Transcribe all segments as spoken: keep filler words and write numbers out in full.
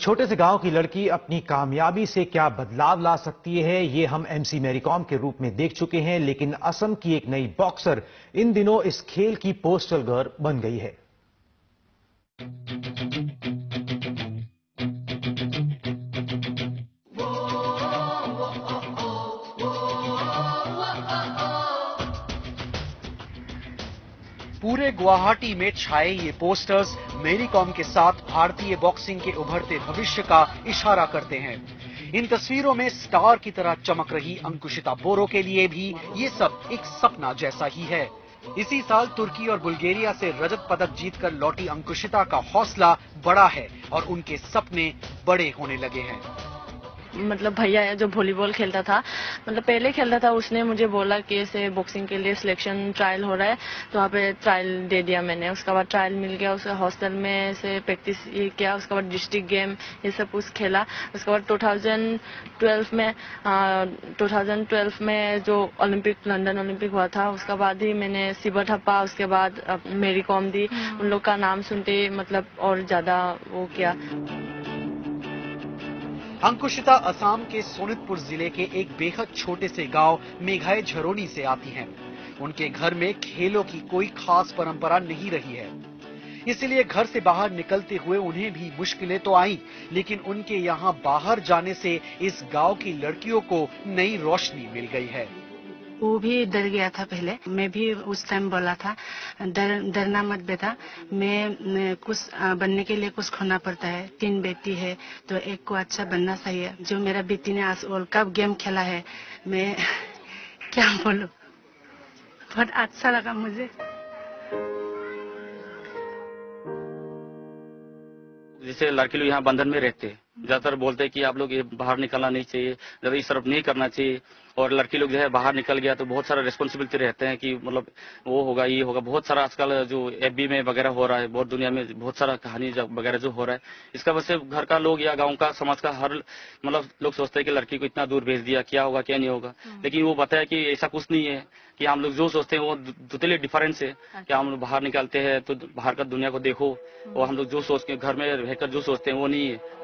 छोटे से गांव की लड़की अपनी कामयाबी से क्या बदलाव ला सकती है, ये हम एमसी मैरी कॉम के रूप में देख चुके हैं, लेकिन असम की एक नई बॉक्सर इन दिनों इस खेल की पोस्टर गर्ल बन गई है। पूरे गुवाहाटी में छाए ये पोस्टर्स मेरी कॉम के साथ भारतीय बॉक्सिंग के उभरते भविष्य का इशारा करते हैं। इन तस्वीरों में स्टार की तरह चमक रही अंकुशिता बोरो के लिए भी ये सब एक सपना जैसा ही है। इसी साल तुर्की और बुल्गारिया से रजत पदक जीतकर लौटी अंकुशिता का हौसला बड़ा है और उनके सपने बड़े होने लगे हैं। मतलब भैया जो वॉलीबॉल खेलता था, मतलब पहले खेलता था, उसने मुझे बोला कि ऐसे बॉक्सिंग के लिए सिलेक्शन ट्रायल हो रहा है, तो वहाँ पे ट्रायल दे दिया मैंने। उसके बाद ट्रायल मिल गया, उसके हॉस्टल में से प्रैक्टिस किया, उसके बाद डिस्ट्रिक्ट गेम ये सब कुछ खेला। उसके बाद दो हज़ार बारह में आ, दो हज़ार बारह में जो ओलंपिक लंदन ओलंपिक हुआ था, उसके बाद ही मैंने सिबा ठप्पा, उसके बाद मेरी कॉम दी। उन लोग का नाम सुनते मतलब और ज्यादा वो किया। अंकुशिता असम के सोनितपुर जिले के एक बेहद छोटे से गांव मेघाय झरोनी से आती हैं। उनके घर में खेलों की कोई खास परंपरा नहीं रही है, इसलिए घर से बाहर निकलते हुए उन्हें भी मुश्किलें तो आईं, लेकिन उनके यहाँ बाहर जाने से इस गांव की लड़कियों को नई रोशनी मिल गई है। वो भी डर गया था पहले, मैं भी उस टाइम बोला था डर डरना मत बेटा, मैं कुछ बनने के लिए कुछ खोना पड़ता है। तीन बेटी है तो एक को अच्छा बनना चाहिए। जो मेरा बेटी ने आज वर्ल्ड कप गेम खेला है, मैं क्या बोलूं, बहुत अच्छा लगा मुझे। जैसे लड़के लोग यहाँ बंधन में रहते हैं, ज्यादातर बोलते हैं कि आप लोग ये बाहर निकलना नहीं चाहिए, ज्यादा इस तरफ नहीं करना चाहिए। और लड़की लोग जो है बाहर निकल गया तो बहुत सारा रिस्पॉन्सिबिलिटी रहते हैं कि मतलब वो होगा ये होगा। बहुत सारा आजकल जो एफबी में वगैरह हो रहा है, बहुत दुनिया में बहुत सारा कहानी वगैरह जो हो रहा है, इसका वजह से घर का लोग या गांव का समाज का हर मतलब लोग सोचते हैं कि लड़की को इतना दूर भेज दिया, क्या होगा क्या नहीं होगा। लेकिन वो बताया कि ऐसा कुछ नहीं है, कि हम लोग जो सोचते हैं वो टोटली डिफरेंस है। कि हम लोग बाहर निकलते हैं तो बाहर का दुनिया को देखो, और हम लोग जो सोचते हैं घर में रहकर जो सोचते हैं वो नहीं है।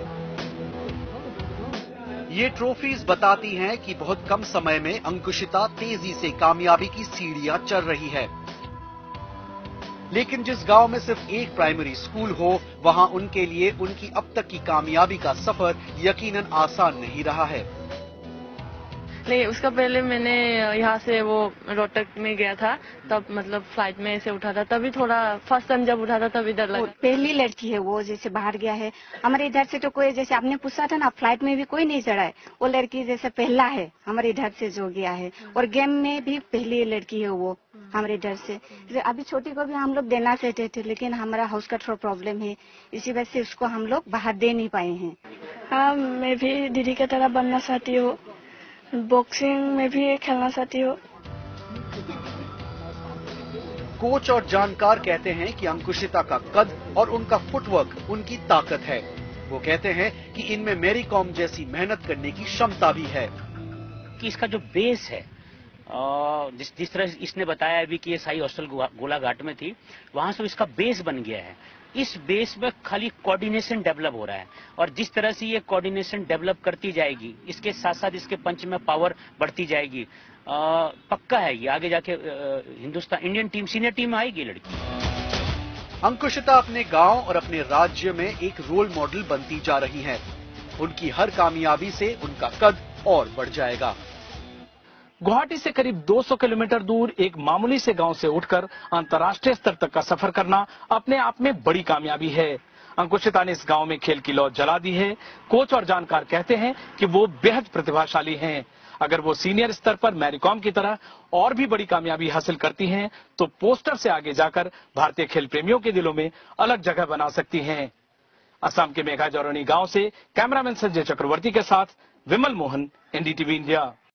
ये ट्रॉफीज बताती हैं कि बहुत कम समय में अंकुशिता तेजी से कामयाबी की सीढ़ियां चढ़ रही है। लेकिन जिस गांव में सिर्फ एक प्राइमरी स्कूल हो, वहां उनके लिए उनकी अब तक की कामयाबी का सफर यकीनन आसान नहीं रहा है। नहीं, उसका पहले मैंने यहाँ से वो रोहतक में गया था, तब मतलब फ्लाइट में से उठा था, तभी थोड़ा फर्स्ट टाइम जब उठा था तभी डर लगा। पहली लड़की है वो, जैसे बाहर गया है। हमारे इधर से तो कोई, जैसे आपने पूछा था ना, फ्लाइट में भी कोई नहीं चढ़ा है। वो लड़की जैसे पहला है हमारे इधर से जो गया है, और गेम में भी पहली लड़की है वो हमारे इधर से। अभी छोटी को भी हम लोग देना चाहते थे, लेकिन हमारा हाउस का थोड़ा प्रॉब्लम है, इसी वजह से उसको हम लोग बाहर दे नहीं पाए हैं। हाँ, मैं भी दीदी की तरह बनना चाहती हूँ, बॉक्सिंग में भी खेलना चाहती हूँ। कोच और जानकार कहते हैं कि अंकुशिता का कद और उनका फुटवर्क उनकी ताकत है। वो कहते हैं कि इनमें मेरी कॉम जैसी मेहनत करने की क्षमता भी है। कि इसका जो बेस है, जिस जिस तरह इसने बताया अभी कि ये साई हॉस्टल गोलाघाट में थी, वहां से इसका बेस बन गया है। इस बेस में खाली कोऑर्डिनेशन डेवलप हो रहा है, और जिस तरह से ये कोऑर्डिनेशन डेवलप करती जाएगी, इसके साथ साथ इसके पंच में पावर बढ़ती जाएगी। आ, पक्का है ये आगे जाके Hindustan Indian team senior team में आएगी लड़की। अंकुशिता अपने गांव और अपने राज्य में एक रोल मॉडल बनती जा रही हैं। उनकी हर कामयाबी से उनका कद और बढ़ जाएगा। गुवाहाटी से करीब दो सौ किलोमीटर दूर एक मामूली से गांव से उठकर अंतर्राष्ट्रीय स्तर तक का सफर करना अपने आप में बड़ी कामयाबी है। अंकुशिता ने इस गांव में खेल की लौ जला दी है। कोच और जानकार कहते हैं कि वो बेहद प्रतिभाशाली हैं। अगर वो सीनियर स्तर पर मैरी कॉम की तरह और भी बड़ी कामयाबी हासिल करती हैं, तो पोस्टर से आगे जाकर भारतीय खेल प्रेमियों के दिलों में अलग जगह बना सकती हैं। असम के मेघाय झरोनी गांव से कैमरामैन संजय चक्रवर्ती के साथ विमल मोहन, एनडीटीवी इंडिया।